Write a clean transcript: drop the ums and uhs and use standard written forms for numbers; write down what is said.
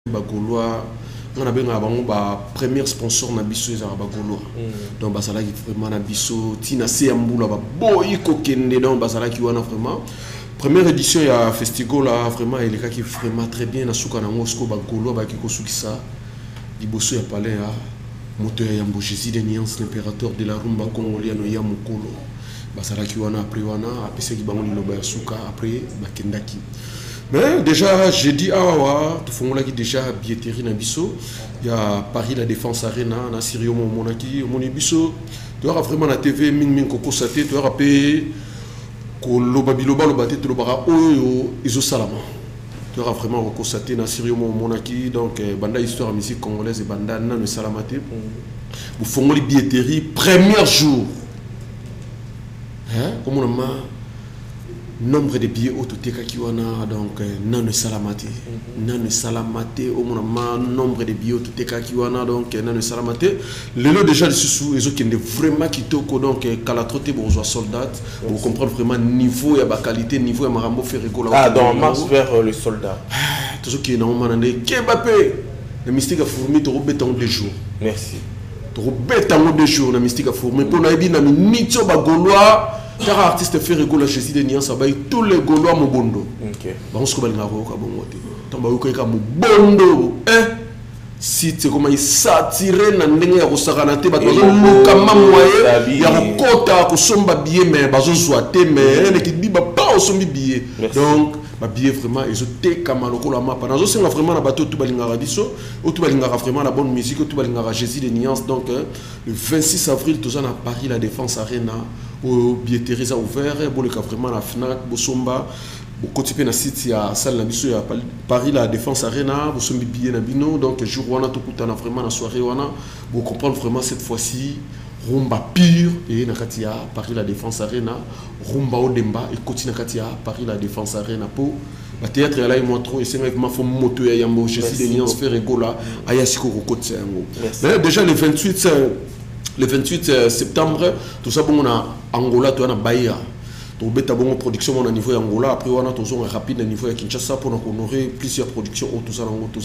Bagolois on a bien premier sponsor na biso ezara Bagolois donc basala qui vraiment na biso tina seambula ba boy kokende donc basala qui wana vraiment première édition ya festival là vraiment il est qui vraiment très bien na suka na Moscou Bagolois ba ki kosukisa liboso ya palais ya moteur ya Jésus de Niance l'impérateur de la rumba congolienne ya mokolo basala qui wana après wana apese ki bango liloba ya suka après bakendaki. Mais déjà, j'ai dit, tout le monde qui déjà billetterie na biso, il y a Paris la Défense Arena, na Sirio Monaki, mon biso, tu auras vraiment la TV min koko saté, tu auras payé ko lobabiloba lobate to lobara oyo iso salama. Tu auras vraiment koko saté na Sirio Monaki, donc banda histoire musique congolaise et banda na le salamate. Vous font les billetteries premier jour. Hein, comme on a nombre de billets au total qui wana donc non salamate au moment nombre de billets au total qui wana donc non salamate le lot déjà sous les autres qui ne vraiment qui toko donc kala troté bourgeois soldat pour comprendre vraiment niveau et ba qualité niveau ya marambo ferrego là dans marche vers le soldat toujours qui normalement ndé Mbappé le mystique a fourmi to béton de jours merci to béton de jours le mystique a fourmi pour na ebi na minito bagolois. Car artiste fait rigoler Jésus de Niance, tous les Gaulois mobondo. Ok. Bah on se connaît la roca bon côté. Tamba yuko eka mobondo. Si c'est comment il s'attirer na ndenge ya kosakanate ba tozo luka mamwaye ya kokota ko somba billet mais bazo zoate mais ne ki di ba pas au sombi billet. Donc ba billet vraiment ils ont té kamaloko la mapa. Nazo senga vraiment na bateau tout balingara biso, tout balingara vraiment la bonne musique, tout balingara Jésus de Niance donc le 26 avril tous à Paris la Défense Arena. Au billetterie a ouvert pour le cas vraiment la FNAC Bosomba au côté na site ya salle na biso ya Paris la Défense Arena Bosombi billet na bino donc jour wana to kutana vraiment la soirée wana pour comprendre vraiment cette fois-ci rumba pure et na kati ya Paris la Défense Arena rumba odemba et continue na kati ya Paris la Défense Arena pour la théâtre là il montre et c'est vraiment fond moto ya yambo je suis des Niance faire rigola aya siko ko côté yango mais déjà le 28 septembre, tout ça, on a Angola, tu as Bahia. Tu as une production au niveau d'Angola. Après, on a un rapide au niveau de Kinshasa pour honorer plusieurs productions. Tout ça,